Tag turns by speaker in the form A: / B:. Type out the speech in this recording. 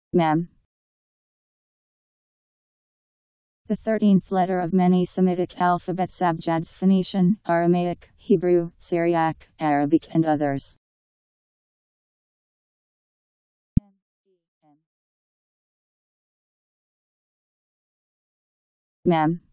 A: Mem. The 13th letter of many Semitic alphabets: abjads, Phoenician, Aramaic, Hebrew, Syriac, Arabic and others. Mem.